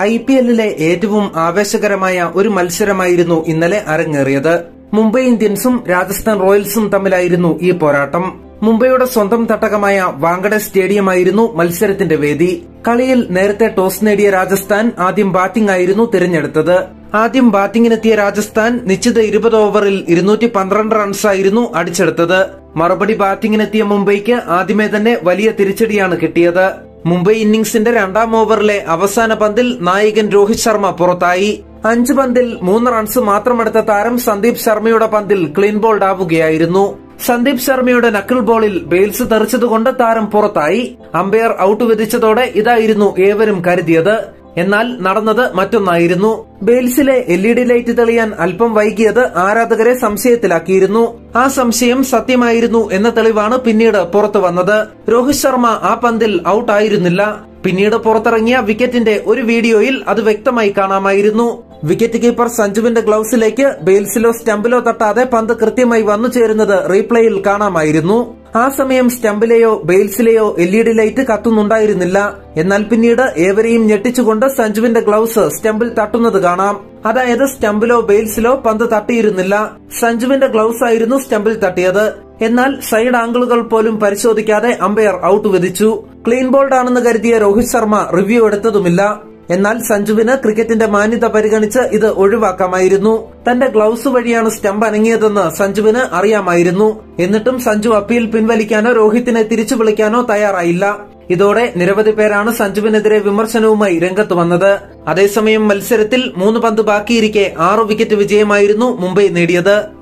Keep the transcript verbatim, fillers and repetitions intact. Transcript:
I P എല്ലിലെ ഏറ്റവും ആവേശകരമായ ഒരു മത്സരമായിരുന്നു ഇന്നലെ അരങ്ങേറിയത്. മുംബൈ ഇന്ത്യൻസും രാജസ്ഥാൻ റോയൽസും തമ്മിലായിരുന്നു ഈ പോരാട്ടം. മുംബൈയുടെ സ്വന്തം തട്ടകമായ വാങ്കഡെ സ്റ്റേഡിയമായിരുന്നു മത്സരത്തിന്റെ വേദി. കളിയിൽ നേരത്തെ ടോസ് നേടിയ രാജസ്ഥാൻ ആദ്യം ബാറ്റിംഗ് ആയിരുന്നു തിരഞ്ഞെടുത്തത്. ആദ്യം ബാറ്റിംഗിനെത്തിയ രാജസ്ഥാൻ നിശ്ചിത ഇരുപത് ഓവറിൽ ഇരുന്നൂറ്റി പന്ത്രണ്ട് റൺസായിരുന്നു അടിച്ചെടുത്തത്. മറുപടി ബാറ്റിംഗിനെത്തിയ മുംബൈക്ക് ആദ്യമേ തന്നെ വലിയ തിരിച്ചടിയാണ് കിട്ടിയത്. മുംബൈ ഇന്നിംഗ്സിന്റെ രണ്ടാം ഓവറിലെ അവസാന പന്തിൽ നായകൻ രോഹിത് ശർമ്മ പുറത്തായി. അഞ്ച് പന്തിൽ മൂന്ന് റൺസ് മാത്രമെടുത്ത താരം സന്ദീപ് ശർമ്മയുടെ പന്തിൽ ക്ലീൻ ബോൾഡ് ആവുകയായിരുന്നു. സന്ദീപ് ശർമ്മയുടെ നക്കിൾ ബോളിൽ ബെയിൽസ് തെറിച്ചതുകൊണ്ട് താരം പുറത്തായി. അമ്പയർ ഔട്ട് വിധിച്ചതോടെ ഇതായിരുന്നു ഏവരും കരുതിയത്. എന്നാൽ നടന്നത് മറ്റൊന്നായിരുന്നു. ബെയിൽസിലെ എൽ ഇ ഡി ലൈറ്റ് തെളിയാൻ അല്പം വൈകിയത് ആരാധകരെ സംശയത്തിലാക്കിയിരുന്നു. ആ സംശയം സത്യമായിരുന്നു എന്ന തെളിവാണ് പിന്നീട് പുറത്തു വന്നത്. രോഹിത് ശർമ്മ ആ പന്തിൽ ഔട്ട് ആയിരുന്നില്ല. പിന്നീട് പുറത്തിറങ്ങിയ വിക്കറ്റിന്റെ ഒരു വീഡിയോയിൽ അത് വ്യക്തമായി കാണാമായിരുന്നു. വിക്കറ്റ് കീപ്പർ സഞ്ജുവിന്റെ ഗ്ലൌസിലേക്ക് ബെയിൽസിലോ സ്റ്റംപിലോ തട്ടാതെ പന്ത് കൃത്യമായി വന്നു ചേരുന്നത് റീപ്ലേയിൽ കാണാമായിരുന്നു. ആ സമയം സ്റ്റംപിലെയോ ബെയിൽസിലെയോ എൽ ഇ ഡി ലൈറ്റ് കത്തുന്നുണ്ടായിരുന്നില്ല. എന്നാൽ പിന്നീട് ഏവരെയും ഞെട്ടിച്ചുകൊണ്ട് സഞ്ജുവിന്റെ ഗ്ലൌസ് സ്റ്റംപിൽ തട്ടുന്നത് കാണാം. അതായത് സ്റ്റംപിലോ ബെയിൽസിലോ പന്ത് തട്ടിയിരുന്നില്ല. സഞ്ജുവിന്റെ ഗ്ലൌസ് ആയിരുന്നു സ്റ്റംപിൽ തട്ടിയത്. എന്നാൽ സൈഡ് ആംഗിളുകൾ പോലും പരിശോധിക്കാതെ അമ്പയർ ഔട്ട് വിധിച്ചു. ക്ലീൻ ബോൾഡ് ആണെന്ന് കരുതിയ രോഹിത് ശർമ്മ റിവ്യൂ എടുത്തതുമില്ല. എന്നാൽ സഞ്ജുവിന് ക്രിക്കറ്റിന്റെ മാന്യത പരിഗണിച്ച് ഇത് ഒഴിവാക്കാമായിരുന്നു. തന്റെ ഗ്ലൌസ് വഴിയാണ് സ്റ്റംപ് അനങ്ങിയതെന്ന് സഞ്ജുവിന് അറിയാമായിരുന്നു. എന്നിട്ടും സഞ്ജു അപ്പീൽ പിൻവലിക്കാനോ രോഹിത്തിനെ തിരിച്ചു വിളിക്കാനോ തയ്യാറായില്ല. ഇതോടെ നിരവധി പേരാണ് സഞ്ജുവിനെതിരെ വിമർശനവുമായി രംഗത്ത് വന്നത്. അതേസമയം മത്സരത്തിൽ മൂന്ന് പന്ത് ബാക്കിയിരിക്കെ ആറു വിക്കറ്റ് വിജയമായിരുന്നു മുംബൈ നേടിയത്.